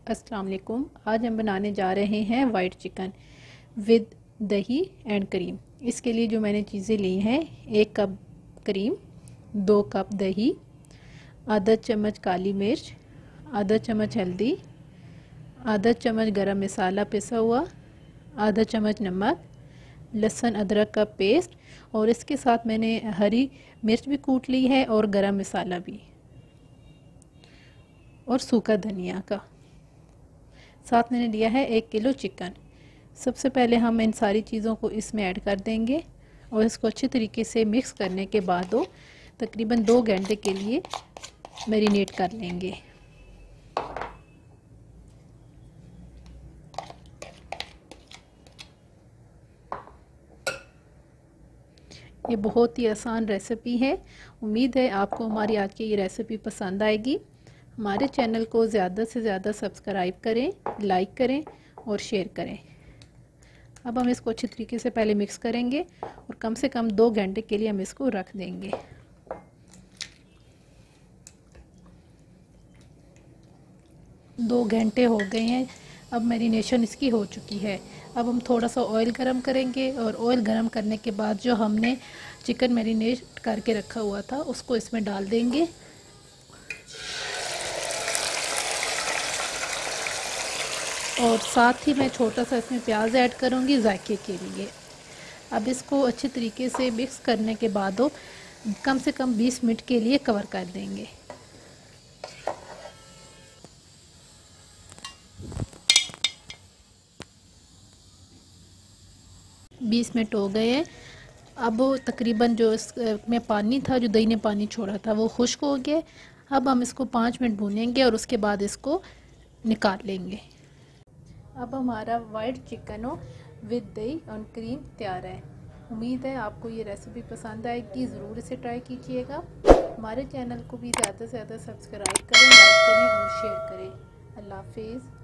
अस्सलाम वालेकुम। आज हम बनाने जा रहे हैं वाइट चिकन विद दही एंड करीम। इसके लिए जो मैंने चीज़ें ली हैं, 1 कप करीम, 2 कप दही, आधा चम्मच काली मिर्च, आधा चम्मच हल्दी, आधा चम्मच गरम मसाला पिसा हुआ, आधा चम्मच नमक, लहसुन अदरक का पेस्ट और इसके साथ मैंने हरी मिर्च भी कूट ली है और गरम मसाला भी और सूखा धनिया का। साथ मैंने लिया है 1 किलो चिकन। सबसे पहले हम इन सारी चीज़ों को इसमें ऐड कर देंगे और इसको अच्छे तरीके से मिक्स करने के बाद तकरीबन 2 घंटे के लिए मैरिनेट कर लेंगे। ये बहुत ही आसान रेसिपी है। उम्मीद है आपको हमारी आज की ये रेसिपी पसंद आएगी। हमारे चैनल को ज़्यादा से ज़्यादा सब्सक्राइब करें, लाइक करें और शेयर करें। अब हम इसको अच्छी तरीके से पहले मिक्स करेंगे और कम से कम 2 घंटे के लिए हम इसको रख देंगे। दो घंटे हो गए हैं। अब मैरिनेशन इसकी हो चुकी है। अब हम थोड़ा सा ऑयल गरम करेंगे और ऑयल गरम करने के बाद जो हमने चिकन मैरिनेट करके रखा हुआ था उसको इसमें डाल देंगे। और साथ ही मैं छोटा सा इसमें प्याज ऐड करूँगी जायके के लिए। अब इसको अच्छे तरीके से मिक्स करने के बाद कम से कम 20 मिनट के लिए कवर कर देंगे। बीस मिनट हो गए हैं। अब तकरीबन जो इसमें पानी था, जो दही ने पानी छोड़ा था, वो खुश्क हो गया। अब हम इसको 5 मिनट भूनेंगे और उसके बाद इसको निकाल लेंगे। अब हमारा वाइट चिकन विद दही और क्रीम तैयार है। उम्मीद है आपको ये रेसिपी पसंद आएगी। ज़रूर इसे ट्राई कीजिएगा। हमारे चैनल को भी ज़्यादा से ज़्यादा सब्सक्राइब करें, लाइक करें और शेयर करें। अल्लाह हाफिज़।